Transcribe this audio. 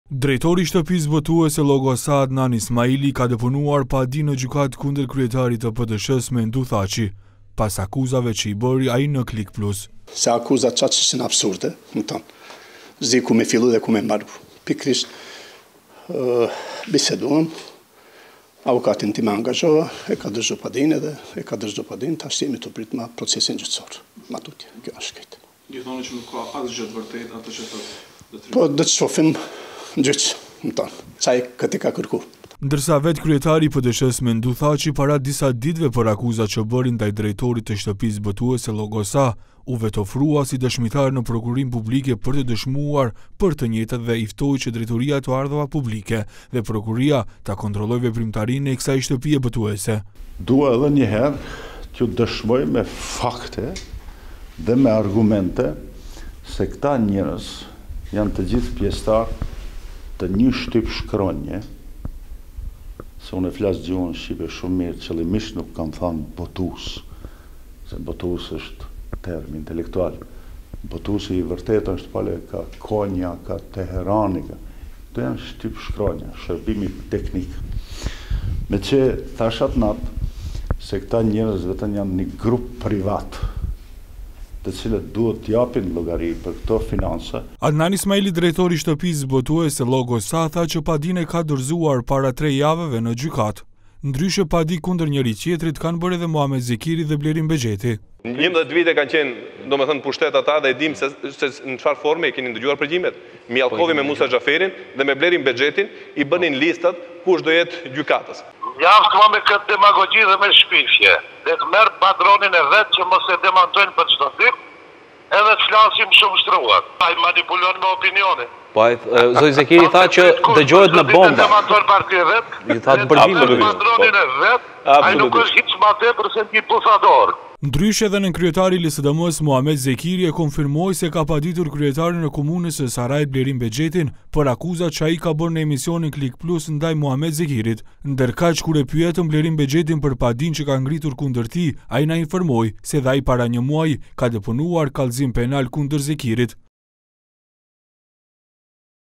Drejtori i shtëpisë votuese Llogosa Adnan Ismaili ka deponuar padi në gjykatë kundër kryetarit të PD-s Mendu Thaçi, pas akuzave që i bëri ai në Klik Plus. Se akuzat qatë që në absurde, më tonë, zi ku me fillu dhe ku me mbaru. Pikrisht, biseduam, avokatin ti me angazhova, e ka dërgju padin edhe, ta shtimi të prit ma procesin gjyqësor. Ma tutje, kjo është këtë. Një thonë që nuk ka asgjë të vërtet atë që të Po, dhe të shofim gjyqë, më tonë, qaj këti ka kërku. Ndërsa vetë kryetari i PD-s Mendu Thaçi para disa ditëve për akuzat që bërin ndaj drejtorit të shtëpisë botuese Llogosa, u vetofrua si dëshmitar në prokurim publike për të dëshmuar për të njëjtat dhe i ftoi që drejtoria të ardhova publike dhe prokuria ta kontrollojë veprimtarinë e kësaj shtëpie botuese. Dua edhe një herë t'ju dëshmoj me fakte dhe me argumente se këta njerëz janë të gjithë pjesëtar të një shtyp shkronje, se unë e flasë gjuhën shqipe shumë mirë, qëllimisht nuk kam thënë botus, se botus është term intelektual. Botusi i vërtet është pale ka Konja, ka Teherani, këto janë shtyp shkronja, shërbimi teknik. Me që thashat natë, se këta njerëz vetëm janë një grup privat, të cilët duhet t'japin llogari për këto financa. Adnan Ismaili, drejtori i shtëpisë botuese Llogosa, tha që padin e ka dorëzuar para 3 javëve në gjykatë. Ndryshe padi kundër njëri tjetrit kanë bërë edhe Muhamet Zekiri dhe Blerim Bexheti. 11 vite kanë qenë, domethënë pushtet ata dhe e dim se në çfarë forme e keni ndëgjuar përgjimet. Mjallkovi me Musa Xhaferin dhe me Blerim Bexhetin i bënin listat kush do jetë gjykatës. Mjaft me këtë demagogji dhe me shpifje. Dhe të merë padronin e vetë që mos e demantojnë për çdo ditë, edhe të flasim shumë shtruar. Ai manipulon me opinione. Po zoj Zekiri tha që dëgjohet në bomba. Demantojnë partinë vetë. I tha të përgjime. Padronin e vetë, ai nuk është hiç më tepër se një puthador. Ndryshe edhe në kryetari i LSDM-s Muhamet Zekiri e konfirmoi se ka paditur kryetarin e komunës së Sarajit Blerim Bexhetin për akuzat që ai ka bërë në emisionin Klik Plus ndaj Muhamet Zekirit. Ndërkaq kur e pyetën Blerim Bexhetin për padin që ka ngritur kundër tij, ai na informoi se dhe ai para një muaji ka deponuar kallëzim penal kundër Zekirit.